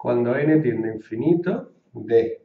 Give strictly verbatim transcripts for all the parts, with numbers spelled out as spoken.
cuando n tiende a infinito, de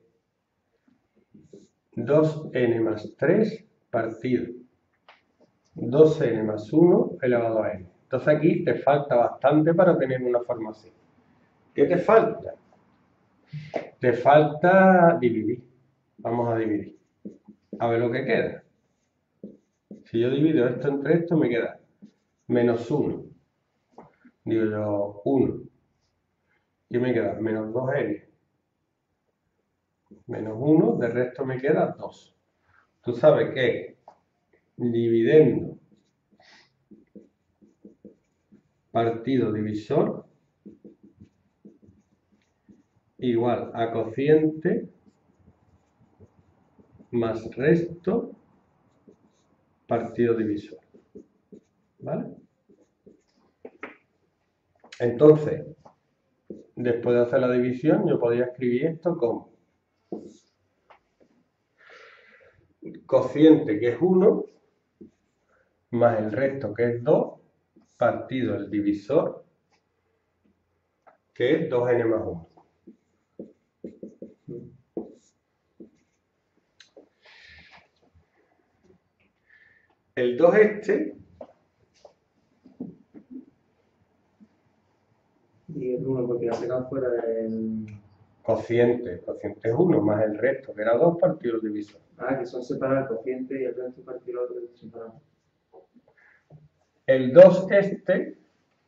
dos ene más tres partido dos ene más uno elevado a n. Entonces aquí te falta bastante para tener una forma así. ¿Qué te falta? Te falta dividir. Vamos a dividir. A ver lo que queda. Si yo divido esto entre esto, me queda menos uno. Digo yo, uno. Y me queda menos dos ene. Menos uno, del resto me queda dos. Tú sabes que dividendo partido divisor igual a cociente más resto partido divisor. ¿Vale? Entonces, después de hacer la división, yo podría escribir esto como cociente, que es uno, más el resto, que es dos, partido el divisor, que es dos ene más uno. El dos este, y el uno porque la sacado fuera del... cociente, cociente es uno, más el resto, que era dos, partido el divisor. Ah, que son separados el cociente y el resto partido el otro separado. El dos este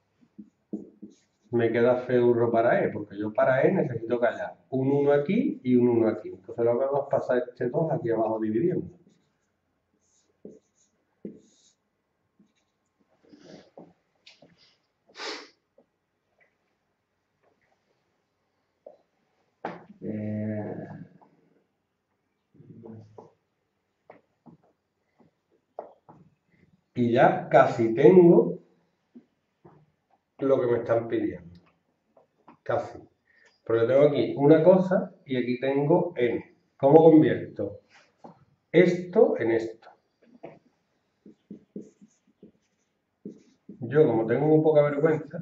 me queda feudo para e, porque yo para e necesito callar un uno aquí y un uno aquí. Entonces lo que vamos a pasar este dos aquí abajo dividiendo. Eh... Y ya casi tengo lo que me están pidiendo. Casi. Pero tengo aquí una cosa y aquí tengo n. ¿Cómo convierto esto en esto? Yo, como tengo muy poca vergüenza,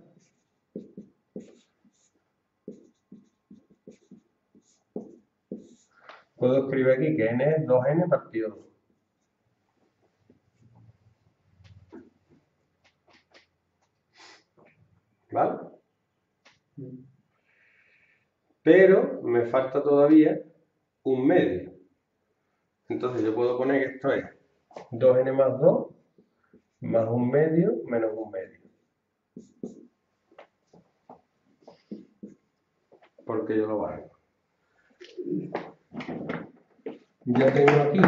puedo escribir aquí que n es dos ene partido dos. ¿Vale? Pero me falta todavía un medio. Entonces yo puedo poner que esto es dos ene más dos más un medio menos un medio. Porque yo lo valgo. Ya tengo aquí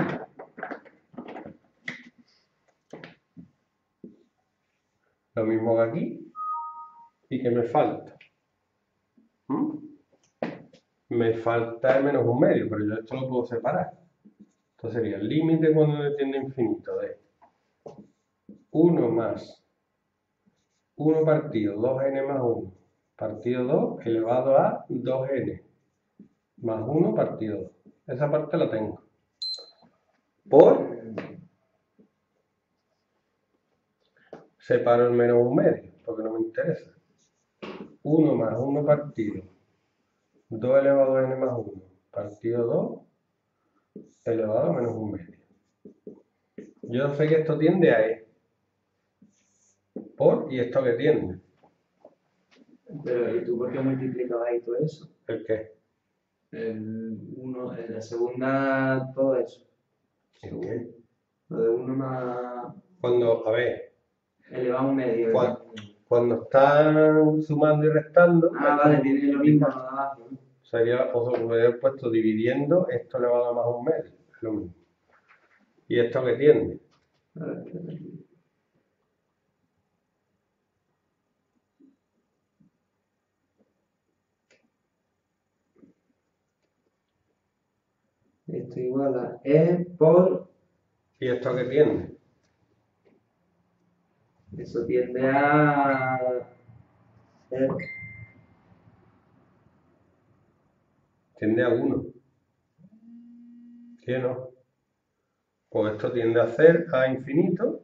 lo mismo que aquí. ¿Y qué me falta? ¿Mm? Me falta menos un medio, pero yo esto lo puedo separar. Entonces sería el límite cuando n tiende a infinito de uno más uno partido dos ene más uno partido dos elevado a dos ene más uno partido dos. Esa parte la tengo. Por separo el menos un medio, porque no me interesa. uno más uno partido dos elevado a n más uno partido dos elevado a menos un medio. Yo sé que esto tiende a e. Por, ¿y esto qué tiende? Pero, ¿y tú por qué multiplicabas ahí todo eso? ¿El qué? El uno, en la segunda, todo eso. ¿El qué? Lo de uno más... Cuando, a ver, elevado a un medio. cuando, cuando están sumando y restando, Ah, vale, tiene lo mismo lo de abajo, ¿no? sería, o sea, hubiera puesto dividiendo, esto elevado a más un medio, es lo mismo. ¿Y esto qué tiende? A ver, espera aquí. Esto igual a e por... ¿Y esto qué tiende? Eso tiende a... E. Tiende a uno. ¿Sí o no? Pues esto tiende a ser a infinito.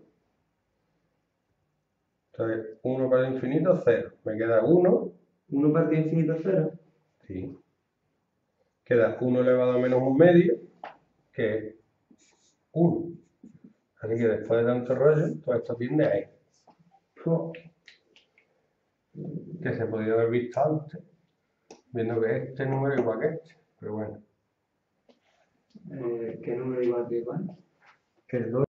Entonces, uno para el infinito, cero. Me queda uno. uno partido infinito cero. Sí. Queda uno elevado a menos un medio, que es uno. Así que después de tanto rollo, todo esto tiende a E. Que se podía haber visto antes, viendo que este número es igual que este. Pero bueno. Eh, ¿Qué número igual que igual? Que el dos